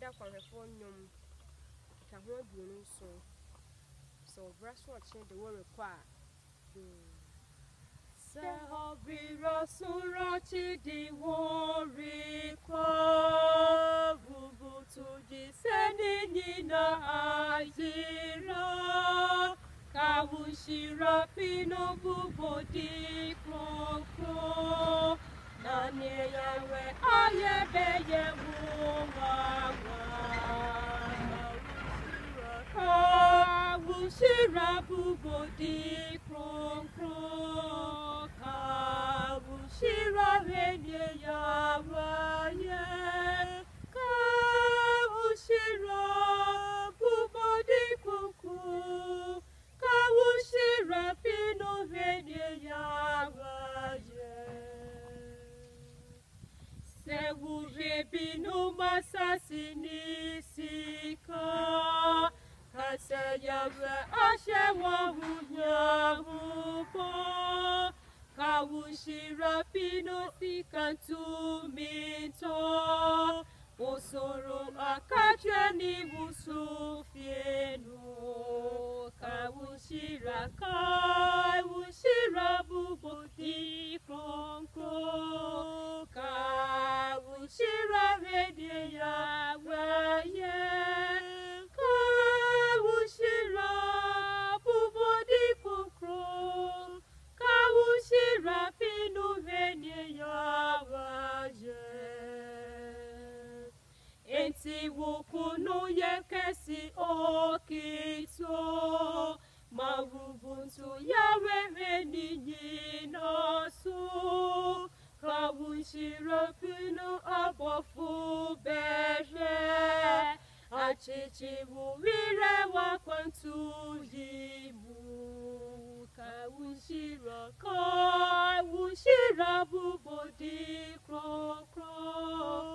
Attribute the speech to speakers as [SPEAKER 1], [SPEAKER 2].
[SPEAKER 1] da for nyom ka ho aduonu so so brass watch the worry kwa
[SPEAKER 2] Sehobiro surati di worry kwa bubutu jiseni nina azira kawushira pino bubodi kro nanye yawe ayebeye wumawa kawushira bubodi kro kawushira venye yawe kawushira bubodi kro kawushira pino venye yawe Sewure binu masasini sika Kasayawe ashewa hunyahupo Kawushira binu sika tumito Osoro akacheni usufienu Kawushira buboti kronko Kawushira vedia waye Kawushira buboti kronko Kawushira pinu vedia waye Enti wukunu yekesi okito Marubuntu yawe ninosu Kawushira pinu abofu beje Achichi wire wakwantu yimu Kawushira bubodi kro